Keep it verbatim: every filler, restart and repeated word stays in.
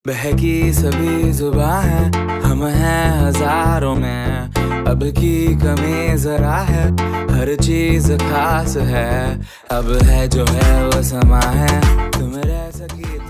बहकी सभी जुबां है, हम हैं हजारों में। अब की कमी जरा है, हर चीज खास है। अब है जो है वो समा है, तुम रह सकी